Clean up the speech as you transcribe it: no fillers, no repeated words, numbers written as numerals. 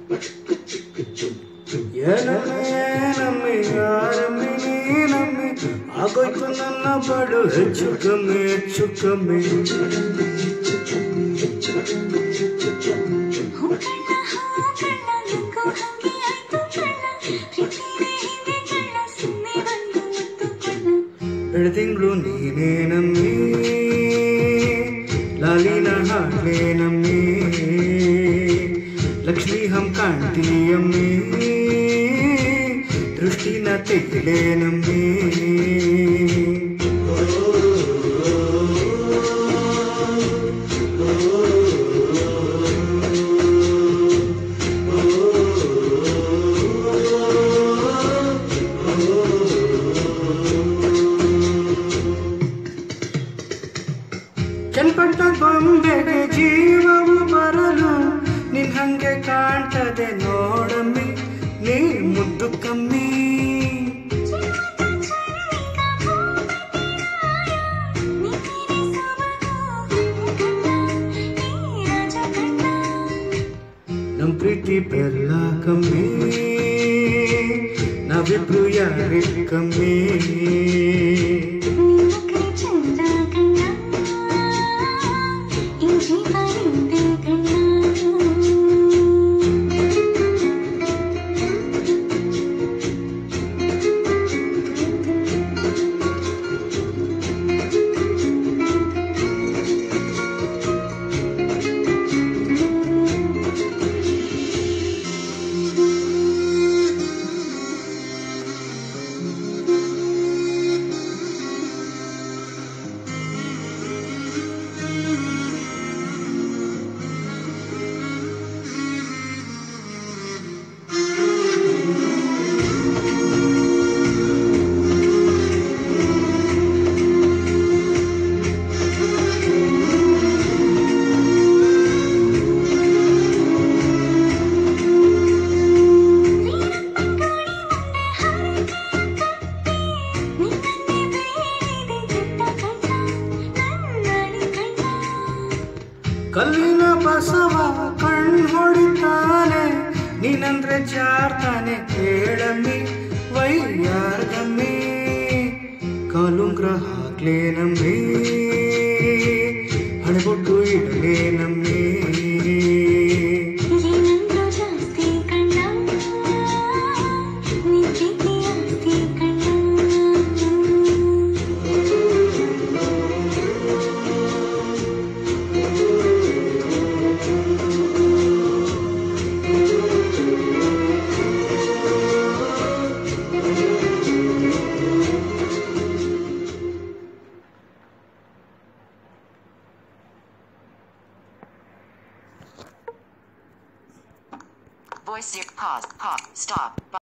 ಏನಮ್ಮೆ ಯಾರಮ್ಮೆ ನೀನಮ್ಮೆ ಆಗೋಯ್ತು ನನ್ನ ಬಡು ಹೆಚ್ಚು ಕಮ್ಮಿ ಬೆಳದಿಂಗ್ಳು ನೀನೇ ನಮ್ಮಿ लालीना हाडले नम्मी लक्ष्मी हम कांटी अम्मी दृष्टि न तेले नम्मी ಚಲ್ಪಟ್ಟ ಬೊಂಬೆಗೆ ಜೀವವು ಬರಲು ನಿನ್ ಹಂಗೆ ಕಾಣ್ತದೆ ನೋಡಮ್ಮಿ ನೀ ಮುದ್ದು ಕಮ್ಮಿ ನಮ್ ಪ್ರೀತಿ ಬೆಲ್ಲ ಕಮ್ಮಿ ನಾವಿಬ್ರು ಯಾರೇ ಕಮ್ಮಿ ಕಲ್ಲಿನ ಬಸವ ಕಣ್ಣು ಹೊಡಿತಾನೆ ನೀನಂದ್ರೆ ಜಾರ್ತಾನೆ ಕೇಳಮ್ಮಿ ವೈಯಾರ್ಗಮ್ಮಿ ಕಾಲುಂಗ್ರ ಹಾಕ್ಲೇ ನಮ್ಮಿ ಹಣೆಬೊಟ್ಟು ಇಡಲೇ ನಮ್ಮಿ Voice pause, stop.